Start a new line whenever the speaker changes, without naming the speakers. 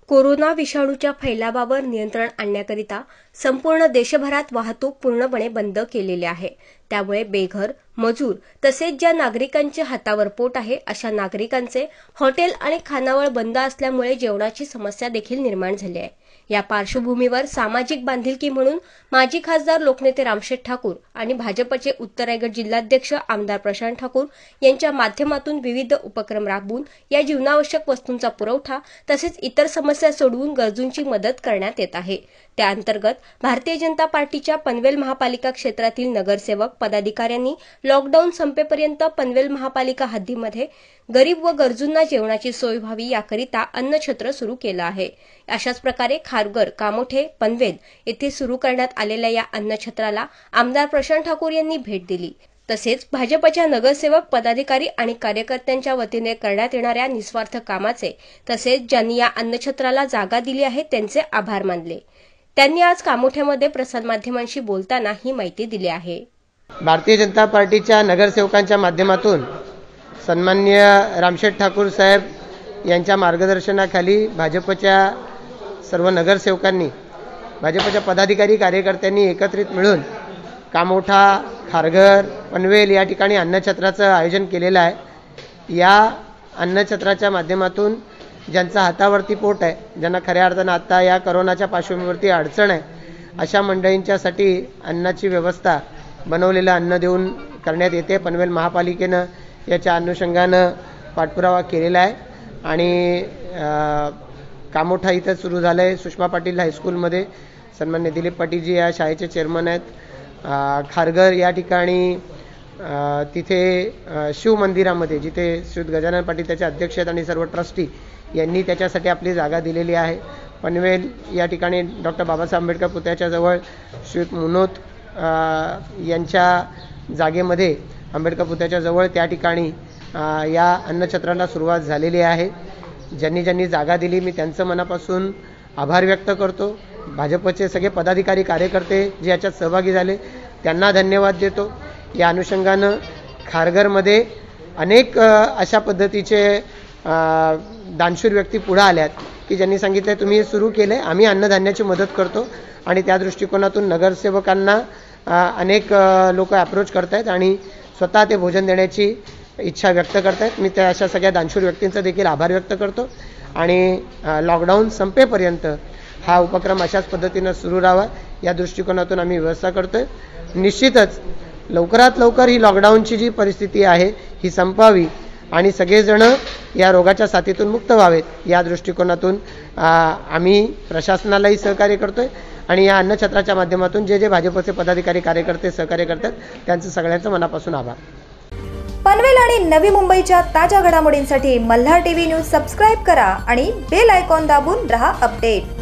Corona विषाणूच्या फैलावावर नियंत्रण आणण्याकरिता संपूर्ण देशभरात वाहतूक पूर्णपणे बंद केलेली आहे। त्यामुळे बेघर, मजूर तसेच ज्या नागरिकांच्या हातावर पोट आहे अशा नागरिकांचे हॉटेल आणि खानावळ बंद असल्यामुळे जेवणाची समस्या देखील निर्माण झाली आहे। या पार्श्वभूमीवर सामाजिक बांधिलकी म्हणून माजी खासदार लोकनेते रामशेठ ठाकूर आणि भाजपचे उत्तर रायगड जिल्हाध्यक्ष आमदार प्रशांत ठाकूर यांच्या माध्यमातून विविध उपक्रम राबवून या जीवनावश्यक वस्तूंचा पुरवठा तसेच इतर समस्या सोडवून गरजूंची मदत करण्यात येत आहे। त्या अंतर्गत भारतीय जनता पार्टीच्या पनवेल महापालिका क्षेत्रातील नगरसेवक पदाधिकाऱ्यांनी लॉकडाऊन संपेपर्यंत पनवेल महापालिका हद्दीमध्ये गरीब व गरजूंना जेवणाची सोय व्हावी याकरिता अन्नछत्र सुरू केलं आहे। अशाच प्रकारे खारघर, कामोठे, पनवेल येथे सुरू करण्यात आलेल्या या अन्नछत्राला आमदार प्रशांत ठाकूर यांनी भेट दिली। तसेच भाजपच्या नगरसेवक, पदाधिकारी आणि कार्यकर्त्यांच्या वतीने करण्यात येणाऱ्या निस्वार्थ कामाचे तसेच ज्यांनी या अन्नछत्राला जागा दिली आहे त्यांचे आभार मानले। त्यांनी आज कामोठ्यामध्ये प्रसारमाध्यमांशी बोलताना ही माहिती दिली आहे।
भारतीय जनता पार्टीच्या नगरसेवकांच्या माध्यमातून सन्माननीय रामशेठ ठाकूर साहेब यांच्या मार्गदर्शनाखाली भाजपच्या सर्व नगरसेवकांनी, भाजपच्या पदाधिकारी कार्यकर्त्यांनी एकत्रित मिळून कामोठा, खारघर, पनवेल या ठिकाणी अन्नछत्राचं आयोजन केलेलं आहे। या अन्नछत्राच्या माध्यमातून ज्यांचा हातावरती पोट आहे, ज्यांना खऱ्या अर्थानं आता या कोरोनाच्या पार्श्वभूमीवरती अडचण आहे, अशा मंडळींच्यासाठी अन्नाची व्यवस्था बनवलेलं अन्न देऊन करण्यात येते। पनवेल महापालिकेनं याच्या अनुषंगानं पाठपुरावा केलेला आहे आणि कामोठा इथं सुरू झालं आहे। सुषमा पाटील हायस्कूलमध्ये सन्मान्य दिलीप पाटीलजी या शाळेचे चेअरमन आहेत। खारघर या ठिकाणी तिथे शिव मंदिरामध्ये जिथे श्रीयुत गजानन पाटील त्याचे अध्यक्ष आहेत आणि सर्व ट्रस्टी यांनी त्याच्यासाठी आपली जागा दिलेली आहे। पनवेल या ठिकाणी डॉक्टर बाबासाहेब आंबेडकर पुतळ्याच्या जवळ श्रीयुत मुनोत यांच्या जागेमध्ये आंबेडकर पुतळ्याच्या जवळ त्या ठिकाणी या अन्नछत्राला सुरुवात झालेली आहे। ज्यांनी ज्यांनी जागा दिली मी त्यांचं मनापासून आभार व्यक्त करतो। भाजपचे सगळे पदाधिकारी कार्यकर्ते जे याच्यात सहभागी झाले त्यांना धन्यवाद देतो। या अनुषंगानं खारघरमध्ये अनेक अशा पद्धतीचे दानशूर व्यक्ती पुढे आल्यात की ज्यांनी सांगितलं तुम्ही हे सुरू केलंय, आम्ही अन्नधान्याची मदत करतो आणि त्या दृष्टिकोनातून नगरसेवकांना अनेक लोक अप्रोच करतायत आणि स्वतः ते भोजन देण्याची इच्छा व्यक्त करतायत। मी त्या अशा सगळ्या दानशूर व्यक्तींचा देखील आभार व्यक्त करतो आणि लॉकडाऊन संपेपर्यंत हा उपक्रम अशाच पद्धतीनं सुरू राहावा या दृष्टिकोनातून आम्ही व्यवस्था करतोय। निश्चितच लवकरात लवकर ही लॉकडाऊनची जी परिस्थिती आहे ही संपावी आणि सगळेजण या रोगाच्या साथीतून मुक्त व्हावेत या दृष्टिकोनातून आम्ही प्रशासनालाही सहकार्य करतोय आणि या अन्नछत्राच्या माध्यमातून जे जे भाजपचे पदाधिकारी कार्यकर्ते सहकार्य करतात त्यांचं सगळ्यांचं मनापासून आभार।
पनवेल आणि नवी मुंबईच्या ताज्या घडामोडींसाठी मल्हार टीव्ही न्यूज सबस्क्राइब करा आणि बेल आयकॉन दाबून रहा अपडेट।